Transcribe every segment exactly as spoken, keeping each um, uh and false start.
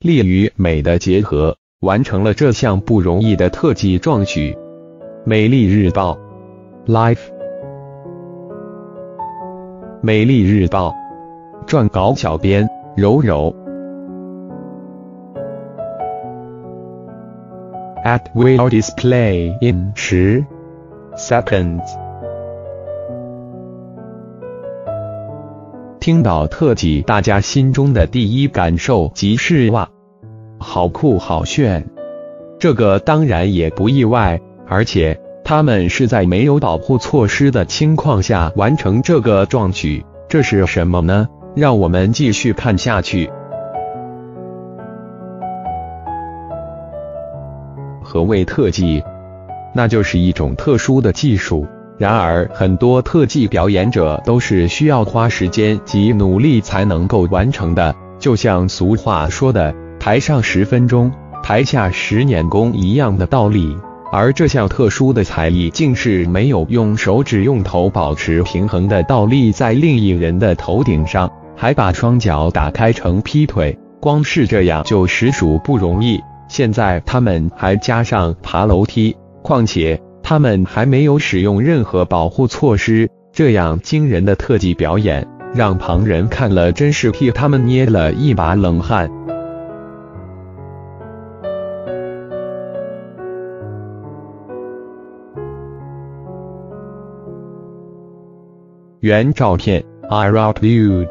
力与美的结合，完成了这项不容易的特技壮举。美丽日报 Life 美丽日报撰稿小编柔柔 At will display in 十 seconds。 听到特技，大家心中的第一感受即是哇，好酷好炫。这个当然也不意外，而且他们是在没有保护措施的情况下完成这个壮举，这是什么呢？让我们继续看下去。何谓特技？那就是一种特殊的技术。然而，很多特技表演者都是需要花时间及努力才能够完成的，就像俗话说的“台上十分钟，台下十年功”一样的道理。而这项特殊的才艺，竟是没有用手指用头保持平衡的倒立在另一人的头顶上，还把双脚打开成劈腿，光是这样就实属不容易。现在他们还加上爬楼梯，况且他们还没有使用任何保护措施，这样惊人的特技表演，让旁人看了真是替他们捏了一把冷汗。原照片 iRockTube。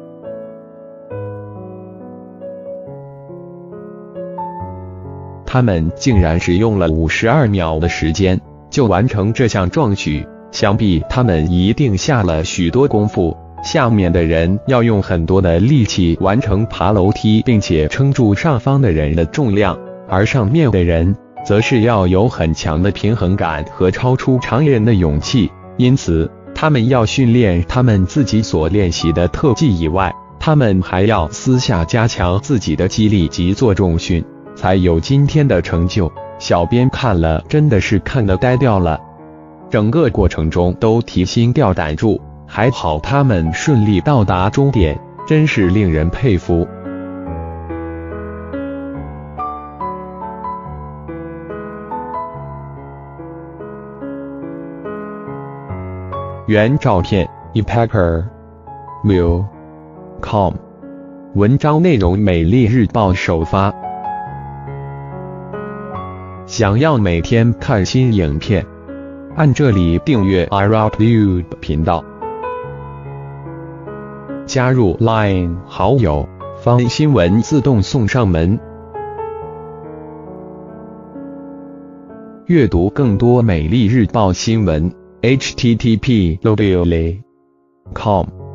他们竟然只用了五十二秒的时间就完成这项壮举，想必他们一定下了许多功夫。下面的人要用很多的力气完成爬楼梯，并且撑住上方的人的重量，而上面的人则是要有很强的平衡感和超出常人的勇气。因此，他们要训练他们自己所练习的特技以外，他们还要私下加强自己的肌力及做重训，才有今天的成就。小编看了真的是看得呆掉了，整个过程中都提心吊胆住，还好他们顺利到达终点，真是令人佩服。原照片 ePacker will com。 文章内容美丽日报首发。想要每天看新影片，按这里订阅 iRockTube 频道，加入 Line 好友，方新闻自动送上门。阅读更多美丽日报新闻 ，h t t p 点 com。